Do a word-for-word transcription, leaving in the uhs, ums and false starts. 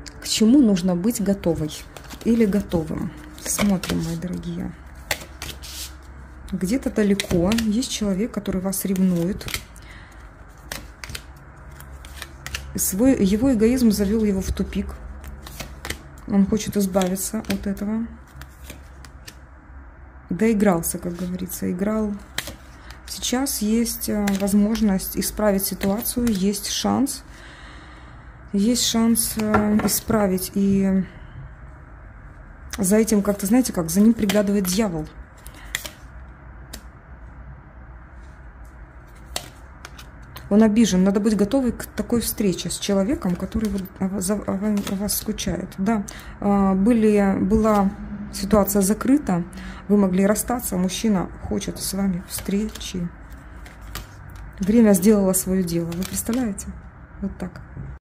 К чему нужно быть готовой или готовым? Смотрим, мои дорогие. Где-то далеко есть человек, который вас ревнует. Свой, его эгоизм завел его в тупик. Он хочет избавиться от этого. Доигрался, как говорится, играл. Сейчас есть возможность исправить ситуацию, есть шанс. Есть шанс исправить. И за этим как-то, знаете, как за ним приглядывает дьявол. Он обижен. Надо быть готовой к такой встрече с человеком, который о вас скучает. Да, были, была ситуация закрыта, вы могли расстаться, мужчина хочет с вами встречи. Время сделало свое дело. Вы представляете? Вот так.